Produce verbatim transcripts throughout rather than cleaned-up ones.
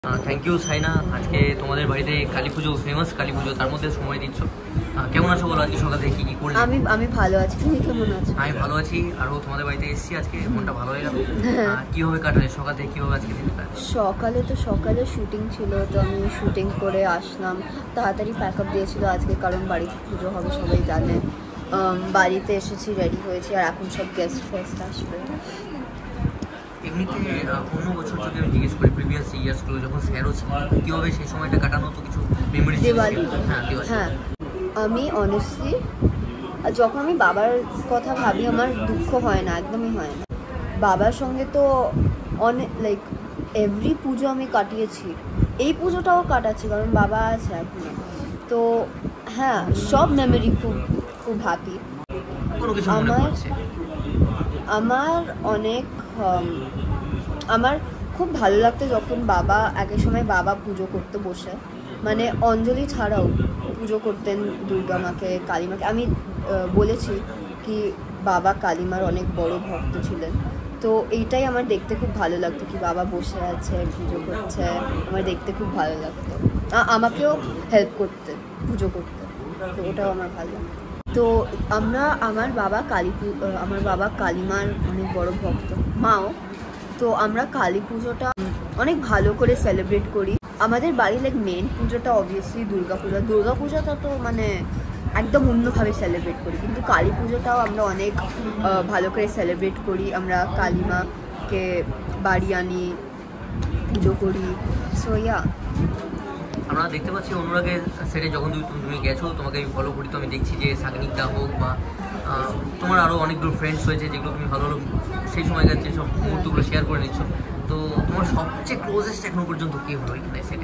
Thank you Saina आज के तुम्हारे বাড়িতে কালী পুজো ফেমাস কালী পুজো তার মধ্যে সময় দিচ্ছ কেমন আছো বলো আজকে সকাল থেকে কি কি করলে আমি আমি ভালো আছি তুমি কেমন আছো আমি ভালো আছি আর তোমাদের বাড়িতে এসেছি আজকে মনটা ভালো হয়ে গেল কিভাবে কাটালে সকাল থেকে কিভাবে আজকে দিন কাটলো সকালে তো সকালে শুটিং ছিল তো আমি শুটিং করে আসলাম তাড়াতাড়ি প্যাকআপ দিয়েছিল আজকে কারণ বাড়িতে পুজো হবে সবাই জানে বাড়িতে এসেছি রেডি হয়েছি আর এখন সব গেস্ট ফেস্ট আসবে এমনিতে অন্য বছর যদি আমি জিজ্ঞেস করি প্রিভিয়াস ইয়ার্সগুলো যখন স্যারও ছিল কীভাবে সেই সময়টা কাটানো তো কিছু মেমোরি দিওয়ালি হ্যাঁ হ্যাঁ আমি অনেস্টলি যখন আমি বাবার কথা ভাবি আমার দুঃখ হয় না একদমই হয় না বাবার সঙ্গে তো অনেক লাইক এভরি পুজো আমি কাটিয়েছি এই পুজোটাও কাটাচ্ছি কারণ বাবা আছে এখন তো হ্যাঁ সব মেমোরি খুব খুব হ্যাপি আমার আমার অনেক আমার খুব ভালো লাগতো যখন বাবা একের সময় বাবা পুজো করতে বসে মানে অঞ্জলি ছাড়াও পুজো করতেন দুর্গা মাকে কালী মাকে আমি বলেছি কি বাবা কালীমার অনেক বড় ভক্ত ছিলেন তো এইটাই আমার দেখতে খুব ভালো লাগতো কি বাবা বসে আছে পুজো করছে আমার দেখতে খুব ভালো লাগতো আমাকেও হেল্প করতে পুজো করতে তো ওটাও আমার ভালো লাগতো তো আমরা আমার বাবা কালী আমার বাবা কালীমার অনেক বড় ভক্ত মাও তো আমরা কালী পুজোটা অনেক ভালো করে সেলিব্রেট করি আমাদের বাড়ির লাইক মেন পুজোটা অবভিয়াসলি দুর্গা পূজা দুর্গা পূজাটা তো মানে একদম অন্যভাবে সেলিব্রেট করি কিন্তু কালী পুজোটাও আমরা অনেক ভালো করে সেলিব্রেট করি আমরা কালী মাকে বাড়ি আনি পুজো করি সো ইয়া আমরা দেখতে পাচ্ছি অনুরাগের সেটে যখন তুমি তুমি গেছো তোমাকে আমি ফলো করি তো আমি দেখছি যে সাগনিকদা হোক বা তোমার আরও অনেকগুলো ফ্রেন্ডস হয়েছে যেগুলো তুমি ভালো ভালো সেই সময়কার যেসব মুহূর্তগুলো শেয়ার করে নিচ্ছ তো তোমার সবচেয়ে ক্লোজেস্ট এখনো পর্যন্ত কে হলো এখানে সেটে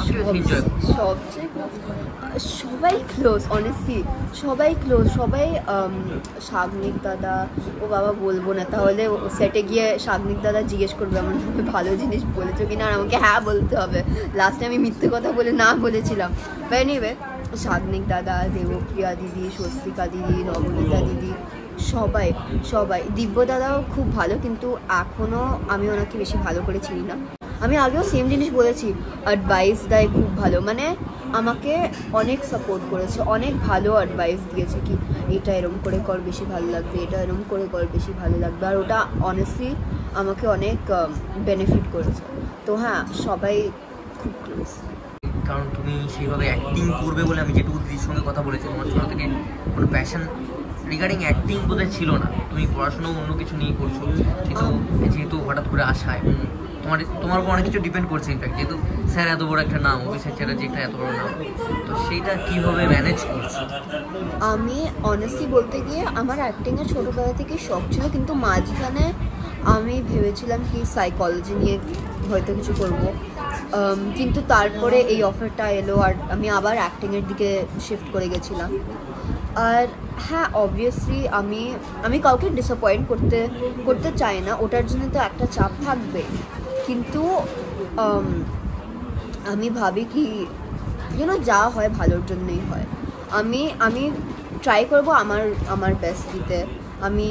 সবচেয়ে সবাই ক্লোজ অনেস্টলি সবাই ক্লোজ সবাই সাগনিক দাদা ও বাবা বলবো না তাহলে সেটে গিয়ে সাগনিক দাদা জিজ্ঞেস করবে আমার তুমি ভালো জিনিস বলেছো কিনা আর আমাকে হ্যাঁ বলতে হবে লাস্টে আমি মিথ্যে কথা বলে না বলেছিলাম বা এনিওয়ে সাগনিক দাদা দেবপ্রিয়া দিদি স্বস্তিকা দিদি নবনীতা দিদি সবাই সবাই দিব্য দাদাও খুব ভালো কিন্তু এখনও আমি ওনাকে বেশি ভালো করে চিনি না আমি আগেও সেম জিনিস বলেছি অ্যাডভাইস দেয় খুব ভালো মানে আমাকে অনেক সাপোর্ট করেছে অনেক ভালো অ্যাডভাইস দিয়েছে কি এটা এরম করে কর বেশি ভালো লাগবে এটা এরম করে কর বেশি ভালো লাগবে আর ওটা অনেস্টলি আমাকে অনেক বেনিফিট করেছে তো হ্যাঁ সবাই খুব ক্লোজ কারণ তুমি সেইভাবে অ্যাক্টিং করবে বলে আমি যেটুকু দিদির সঙ্গে কথা বলেছি তোমার ছোটো থেকে কোনো প্যাশন রিগার্ডিং অ্যাক্টিং বোধহয় ছিল না তুমি পড়াশোনাও অন্য কিছু নিয়ে করছো কিন্তু যেহেতু হঠাৎ করে আসা এবং তোমার তোমার উপর অনেক কিছু ডিপেন্ড করছে ইনফ্যাক্ট যেহেতু স্যার এত বড় একটা নাম অভিষেক চ্যাটার্জি একটা এত বড় নাম তো সেইটা কীভাবে ম্যানেজ করছো আমি অনেস্টলি বলতে গিয়ে আমার অ্যাক্টিংয়ের ছোটোবেলা থেকে শখ ছিল কিন্তু মাঝখানে আমি ভেবেছিলাম কি সাইকোলজি নিয়ে হয়তো কিছু করবো কিন্তু তারপরে এই অফারটা এলো আর আমি আবার অ্যাক্টিংয়ের দিকে শিফট করে গেছিলাম আর হ্যাঁ অবভিয়াসলি আমি আমি কাউকে ডিসঅ্যাপয়েন্ট করতে করতে চাই না ওটার জন্য তো একটা চাপ থাকবে কিন্তু আমি ভাবি কি যেন যা হয় ভালোর জন্যই হয় আমি আমি ট্রাই করব আমার আমার বেস্ট দিতে আমি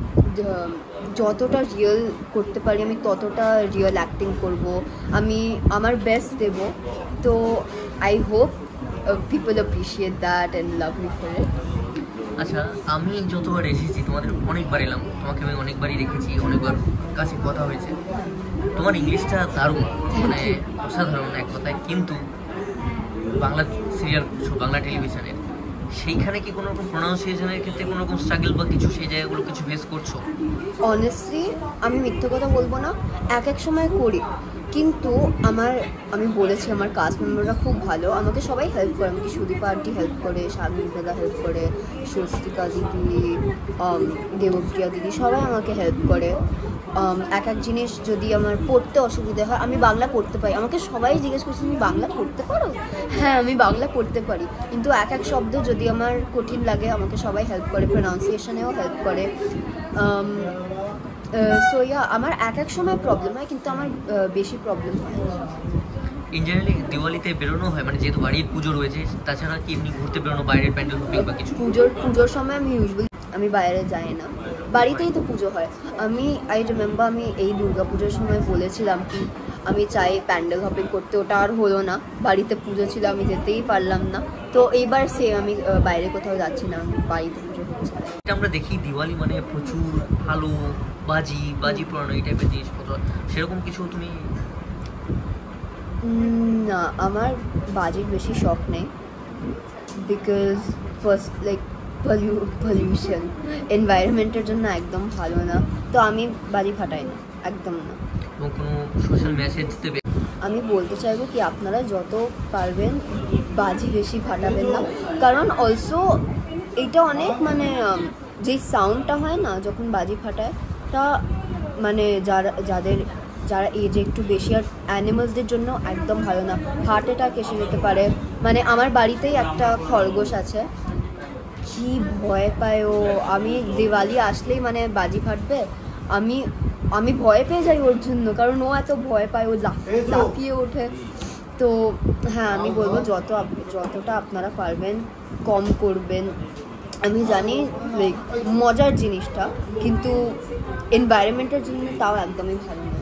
যতটা রিয়েল করতে পারি আমি ততটা রিয়েল অ্যাক্টিং করব আমি আমার বেস্ট দেব তো I hope people appreciate that and love me for it আচ্ছা আমি যতবার এসেছি তোমাদের অনেকবার এলাম তোমাকে আমি অনেকবারই দেখেছি অনেকবার কাছে কথা হয়েছে তোমার ইংলিশটা দারুণ মানে অসাধারণ এক কথায় কিন্তু বাংলা সিরিয়াল বাংলা টেলিভিশনের সেইখানে কি কোনো রকম প্রোনাউন্সিয়েশনের ক্ষেত্রে কোনো রকম স্ট্রাগল বা কিছু সেই জায়গাগুলো কিছু ফেস করছো অনেস্টলি আমি মিথ্যে কথা বলবো না এক এক সময় করি কিন্তু আমার আমি বলেছি আমার কাস্ট মেম্বাররা খুব ভালো আমাকে সবাই হেল্প করে আমাকে সুদীপা আন্টি হেল্প করে সাগনিক দাদা হেল্প করে স্বস্তিকা দিদি দেবপ্রিয়া দিদি সবাই আমাকে হেল্প করে এক এক জিনিস যদি আমার পড়তে অসুবিধা হয় আমি বাংলা পড়তে পারি আমাকে সবাই জিজ্ঞেস করছে তুমি বাংলা পড়তে পারো হ্যাঁ আমি বাংলা পড়তে পারি কিন্তু এক এক শব্দ যদি আমার কঠিন লাগে আমাকে সবাই হেল্প করে প্রোনাউন্সিয়েশনেও হেল্প করে সো ইয়া আমার এক এক সময় প্রবলেম হয় কিন্তু আমার বেশি প্রবলেম হয় ইন জেনারেলি দিওয়ালিতে বেরোনো হয় মানে যেহেতু বাড়ির পুজো রয়েছে তাছাড়া কি এমনি ঘুরতে বেরোনো বাইরের প্যান্ডেল হপিং বা কিছু পুজোর পুজোর সময় আমি ইউজুয়ালি আমি বাইরে যাই না বাড়িতেই তো পুজো হয় আমি আই রিমেম্বার আমি এই দুর্গা পুজোর সময় বলেছিলাম কি আমি চাই প্যান্ডেল হপিং করতে, ওটা আর হলো না। বাড়িতে পুজো ছিল, আমি যেতেই পারলাম না। তো এইবার সে আমি বাইরে কোথাও যাচ্ছি না, বাড়িতে পুজো হচ্ছে। আমরা দেখি দিওয়ালি মানে প্রচুর ভালো বাজি বাজি পোড়ানো এই টাইপের জিনিসপত্র, সেরকম কিছু তুমি? না, আমার বাজির বেশি শখ নেই, because first like pollu pollution এনভায়রনমেন্টের জন্য একদম ভালো না। তো আমি বাজি ফাটাই না, একদম না। এবং কোনো সোশ্যাল মেসেজ দেবে? আমি বলতে চাইবো কি আপনারা যত পারবেন বাজি বেশি ফাটাবেন না, কারণ অলসো এইটা অনেক মানে যেই সাউন্ডটা হয় না যখন বাজি ফাটায়, তা মানে যারা যাদের যারা এজে একটু বেশি আর অ্যানিমালসদের জন্য একদম ভালো না, হার্ট অ্যাটাক এসে যেতে পারে। মানে আমার বাড়িতেই একটা খরগোশ আছে, কি ভয় পায় ও। আমি দিওয়ালি আসলেই মানে বাজি ফাটবে, আমি আমি ভয় পেয়ে যাই ওর জন্য, কারণ ও এত ভয় পায়, ও লাফিয়ে ওঠে। তো হ্যাঁ, আমি বলবো যত যতটা আপনারা পারবেন কম করবেন। আমি জানি লাইক মজার জিনিসটা, কিন্তু এনভায়রনমেন্টের জন্য তাও একদমই ভালো না।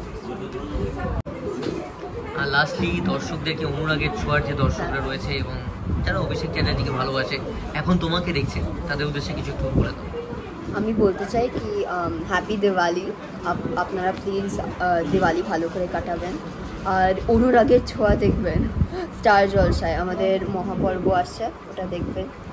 আর লাস্টলি দর্শকদেরকে, অনুরাগের ছোঁয়ার যে দর্শকরা রয়েছে এবং যারা অভিষেক চ্যাটার্জিকে ভালোবাসে, এখন তোমাকে দেখছে, তাদের উদ্দেশ্যে কিছু একটু বলে দাও। আমি বলতে চাই কি হ্যাপি দিওয়ালি, আপনারা প্লিজ দিওয়ালি ভালো করে কাটাবেন। আর অনুরাগের ছোঁয়া দেখবেন স্টার জলসায়, আমাদের মহাপর্ব আসছে, ওটা দেখবেন।